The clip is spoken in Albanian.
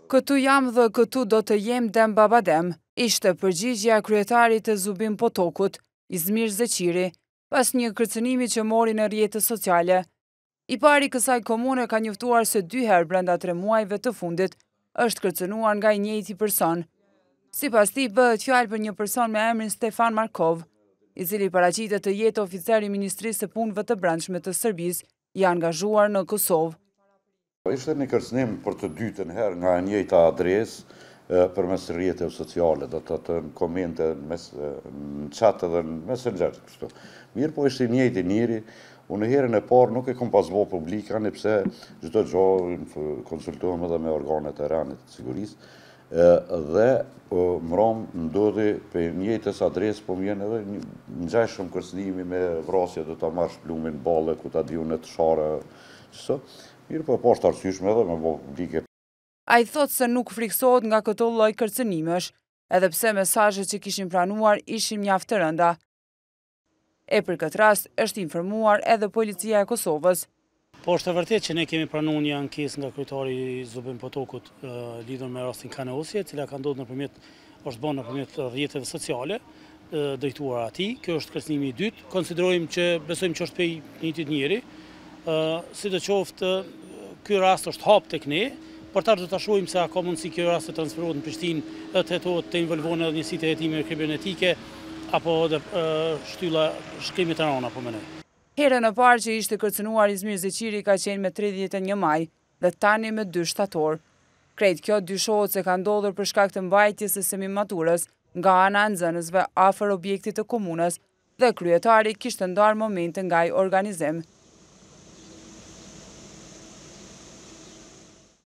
Këtu jam dhe këtu do të jem dem babadem, ishte përgjigjja e kryetarit të Zubin Potokut, Izmir Zeqiri, pas një kërcënimi që mori në rrjetet sociale. I pari kësaj komune ka njoftuar se 2 herë brenda 3 muajve të fundit është kërcënuar nga i njëjti person. Sipas tij bëhet fjalë për një person me emrin Stefan Markov, i cili paraqitet të jetë oficer i Ministrisë së Punëve të Brendshme të Serbisë, i angazhuar në Kosovë. Ishte një kërcënim për të dytën herë nga e njëjta adresë përmes rrjeteve sociale, do të thotë në komente, në chat edhe në Messenger kështu. Mirë, po ishte i njëjti njëri. Unë herën e parë nuk e kam pas bërë publik, sepse çdo gjë konsultohem edhe me organet e rënda të sigurisë. Dhe mrom ndodhi për njëjtës adresë, po vjen edhe një ngjashëm kërcënimi me vrasje, do ta marrësh plumin balle ku ta diun në të shara. Kështu. Mirë, po poshtë arsyeshme edhe me bërë publike. Ai thotë se nuk friksohet nga këto lloj kërcënimesh, edhe pse mesazhet që kishin pranuar ishin mjaft të rënda. E për këtë rast është informuar edhe policia e Kosovës. Po është e vërtetë që ne kemi pranuar një ankesë nga kryetari i Zubin Potokut lidhur me rastin Kaneosje, e cila ka ndodhur është bën nëpërmjet rrjeteve sociale, drejtuar atij. Kjo është kërcënimi i dytë. Konsiderojmë që besojmë që është prej njëjtit njeri. Sidoqoftë, ky rast është hap tek ne, por tash do ta shohim se a ka mundësi ky rast të transferohet në Prishtinë, të hetohet, të involvohen edhe njësitë e hetimeve kibernetike apo edhe shtylla shkrimi të rana apo më ne. Herën e parë që ishte kërcënuar Izmir Zeqiri ka qenë me 31 maj dhe tani me 2 shtator. Krejt kjo dyshohet se ka ndodhur për shkak të mbajtjes së semimaturës nga ana e nxënësve afër objektit të komunës dhe kryetari kishte ndarë momente nga ai organizim.